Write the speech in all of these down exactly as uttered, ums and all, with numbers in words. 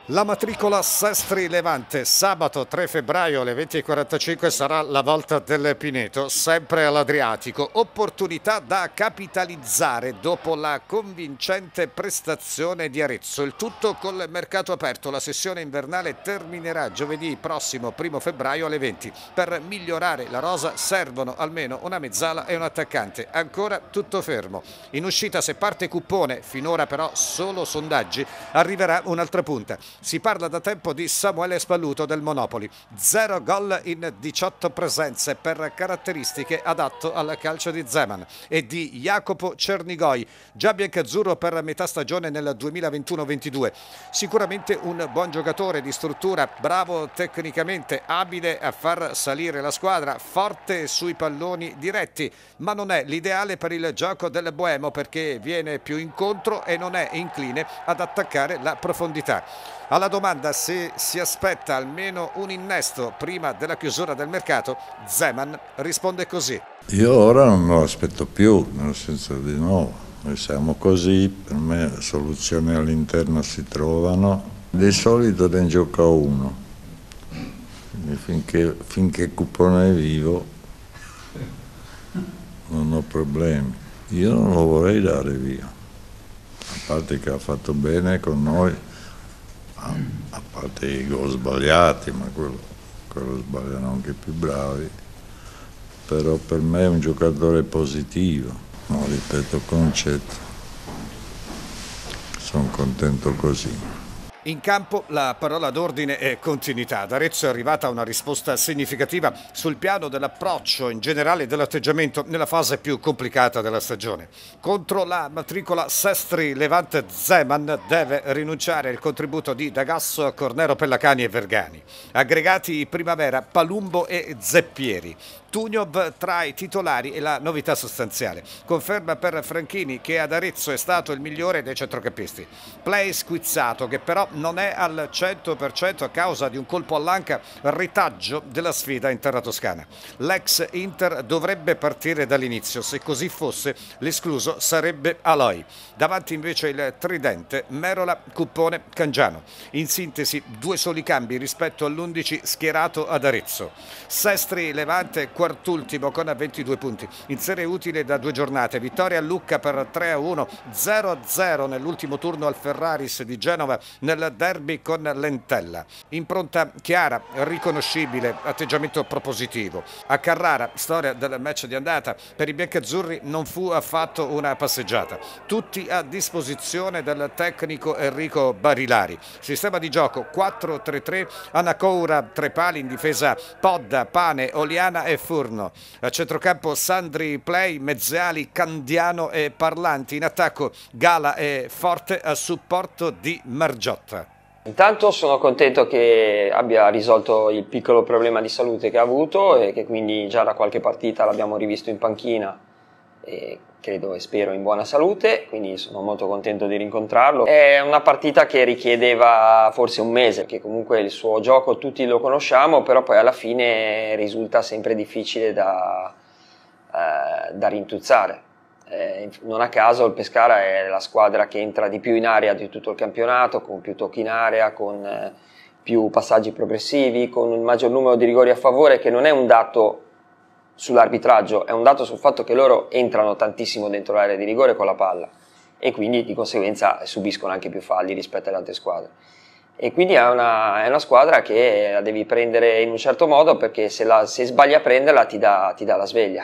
La matricola Sestri Levante, sabato tre febbraio alle venti e quarantacinque sarà la volta del Pineto, sempre all'Adriatico. Opportunità da capitalizzare dopo la convincente prestazione di Arezzo. Il tutto col mercato aperto. La sessione invernale terminerà giovedì prossimo, primo febbraio alle venti. Per migliorare la rosa servono almeno una mezzala e un attaccante. Ancora tutto fermo. In uscita, se parte Cuppone, finora però solo sondaggi, arriverà un'altra punta. Si parla da tempo di Samuele Spalluto del Monopoli. Zero gol in diciotto presenze, per caratteristiche adatto al calcio di Zeman, e di Jacopo Cernigoi, già biancazzurro per metà stagione nel duemilaventuno ventidue. Sicuramente un buon giocatore di struttura, bravo tecnicamente, abile a far salire la squadra, forte sui palloni diretti, ma non è l'ideale per il gioco del Boemo perché viene più incontro e non è incline ad attaccare la profondità. Alla domanda se si aspetta almeno un innesto prima della chiusura del mercato, Zeman risponde così: io ora non lo aspetto più, nel senso di no, noi siamo così, per me soluzioni all'interno si trovano, di solito ne gioca uno, quindi finché, finché Cuppone è vivo non ho problemi, io non lo vorrei dare via, a parte che ha fatto bene con noi, a parte i gol sbagliati, ma quello, quello sbagliano anche i più bravi, però per me è un giocatore positivo, no, ripeto concetto, sono contento così. In campo la parola d'ordine è continuità. Ad Arezzo è arrivata una risposta significativa sul piano dell'approccio, in generale dell'atteggiamento nella fase più complicata della stagione. Contro la matricola Sestri Levante, Zeman deve rinunciare al contributo di D'Agasso, Cornero, Pellacani e Vergani. Aggregati Primavera, Palumbo e Zeppieri. Tugnov tra i titolari e la novità sostanziale. Conferma per Franchini che ad Arezzo è stato il migliore dei centrocampisti. Play squizzato che però non è al cento per cento a causa di un colpo all'anca, retaggio della sfida in terra toscana. L'ex Inter dovrebbe partire dall'inizio, se così fosse l'escluso sarebbe Aloi. Davanti invece il tridente Merola, Cuppone, Cangiano. In sintesi due soli cambi rispetto all'undici schierato ad Arezzo. Sestri Levante quartultimo con ventidue punti, in serie utile da due giornate, vittoria a Lucca per tre a uno, zero a zero nell'ultimo turno al Ferraris di Genova nel derby con l'Entella. Impronta chiara, riconoscibile, atteggiamento propositivo. A Carrara, storia del match di andata, per i biancazzurri non fu affatto una passeggiata. Tutti a disposizione del tecnico Enrico Barilari. Sistema di gioco quattro tre tre, Anacoura, tre pali in difesa, Podda, Pane, Oliana e Furno. A centrocampo Sandri, Play, Mezzeali, Candiano e Parlanti. In attacco Gala e Forte a supporto di Margiotta. Intanto sono contento che abbia risolto il piccolo problema di salute che ha avuto e che quindi già da qualche partita l'abbiamo rivisto in panchina e credo e spero in buona salute, quindi sono molto contento di rincontrarlo. È una partita che richiedeva forse un mese, perché comunque il suo gioco tutti lo conosciamo, però poi alla fine risulta sempre difficile da, eh, da rintuzzare. Eh, non a caso il Pescara è la squadra che entra di più in area di tutto il campionato, con più tocchi in area, con eh, più passaggi progressivi, con il maggior numero di rigori a favore, che non è un dato sull'arbitraggio, è un dato sul fatto che loro entrano tantissimo dentro l'area di rigore con la palla e quindi di conseguenza subiscono anche più falli rispetto alle altre squadre. E quindi è una, è una squadra che la devi prendere in un certo modo, perché se, la, se sbagli a prenderla ti dà, ti dà la sveglia.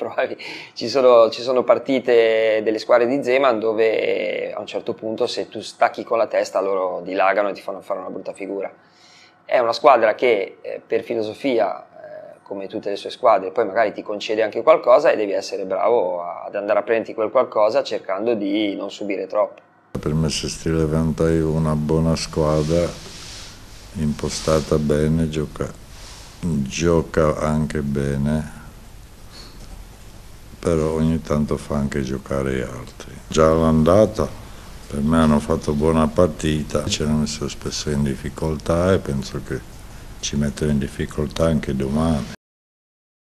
ci, sono, ci sono partite delle squadre di Zeman dove a un certo punto se tu stacchi con la testa loro dilagano e ti fanno fare una brutta figura. È una squadra che eh, per filosofia, eh, come tutte le sue squadre, poi magari ti concede anche qualcosa e devi essere bravo ad andare a prenderti quel qualcosa cercando di non subire troppo. Per me Sestri Levante è una buona squadra, impostata bene, gioca, gioca anche bene, però ogni tanto fa anche giocare gli altri. Già all'andata per me hanno fatto buona partita, ci hanno messo spesso in difficoltà e penso che ci mettono in difficoltà anche domani.